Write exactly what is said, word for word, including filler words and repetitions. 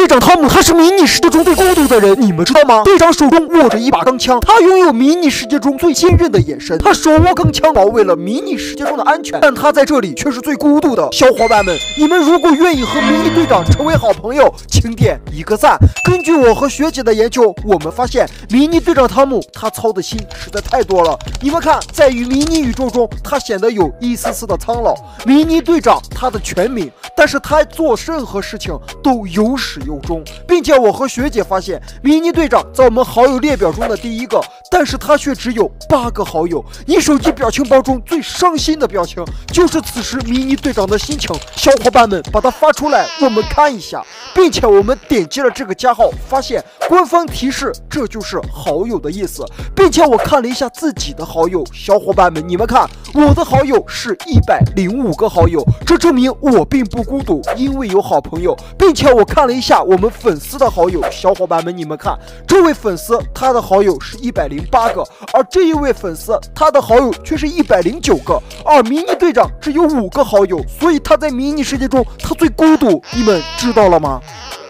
队长汤姆他是迷你世界中最孤独的人，你们知道吗？队长手中握着一把钢枪，他拥有迷你世界中最坚韧的眼神，他手握钢枪保卫了迷你世界中的安全，但他在这里却是最孤独的。小伙伴们，你们如果愿意和迷你队长成为好朋友，请点一个赞。根据我和学姐的研究，我们发现迷你队长汤姆他操的心实在太多了。你们看，在与迷你宇宙中，他显得有一丝丝的苍老。迷你队长他的全名，但是他做任何事情都有始有终，并且我和学姐发现，迷你队长在我们好友列表中的第一个，但是他却只有八个好友。你手机表情包中最伤心的表情，就是此时迷你队长的心情。小伙伴们，把它发出来，我们看一下。并且我们点击了这个加号，发现官方提示这就是好友的意思。并且我看了一下自己的好友，小伙伴们，你们看，我的好友是一百零五个好友，这证明我并不孤独，因为有好朋友。并且我看了一下我们粉丝的好友，小伙伴们，你们看，这位粉丝他的好友是一百零八个，而这一位粉丝他的好友却是一百零九个。而迷你队长只有五个好友，所以他在迷你世界中他最孤独，你们知道了吗？